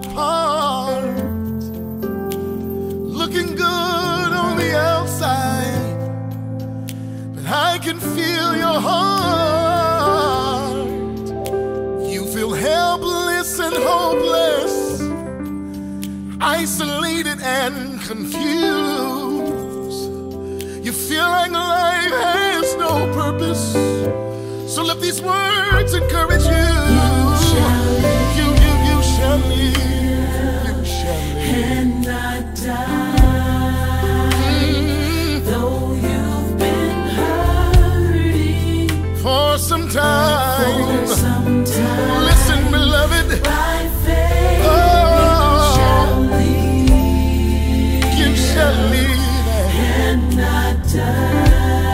apart, looking good on the outside, but I can feel your heart. You feel helpless and hopeless, isolated and confused. You feel like life has no purpose, so let these words encourage you. You shall live, you shall live, and not die. Though you've been hurting for some time. Listen, beloved, by faith, you shall live and not die.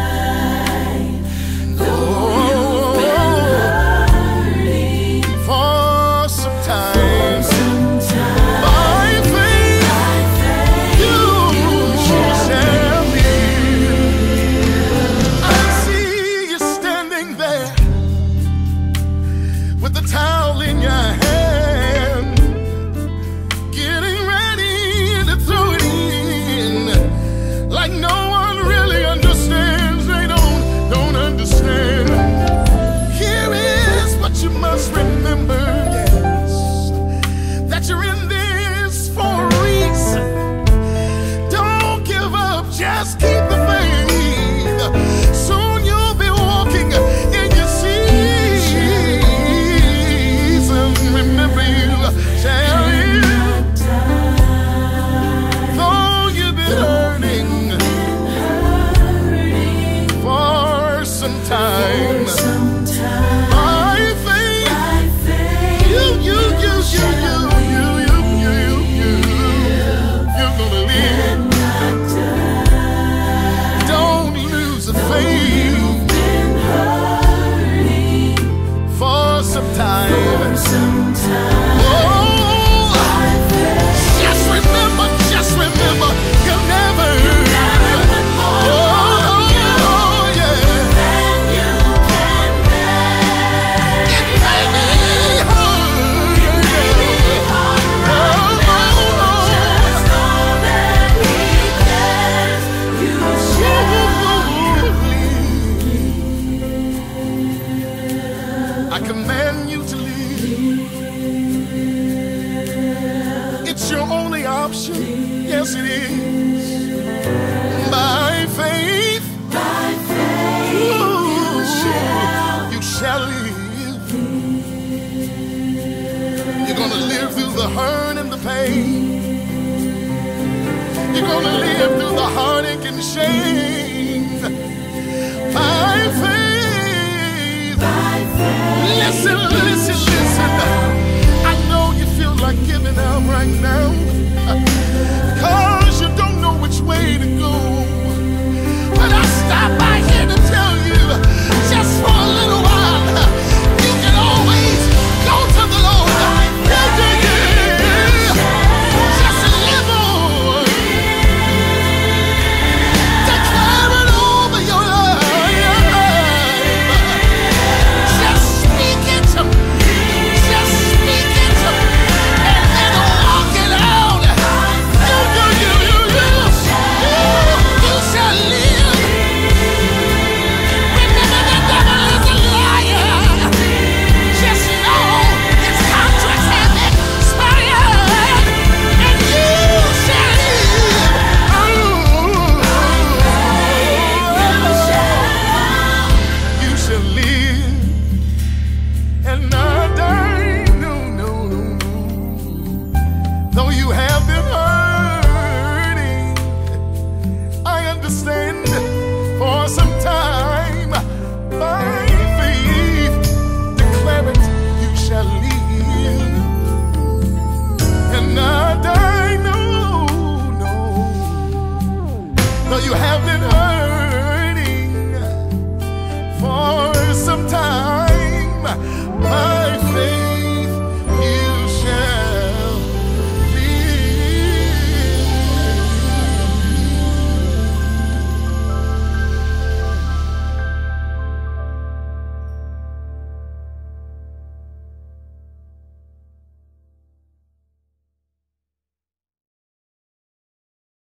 Just keep the faith. Soon you'll be walking in your season. Remember, you shall live. Though you've been hurting for some time, by faith, you're gonna live. Just remember, you'll never I command you to leave. It's your only option. Yes, it is. By faith, you shall live. You're gonna live through the hurt and the pain. You're gonna live through the heartache and shame. By faith. Listen. I know you feel like giving up right now.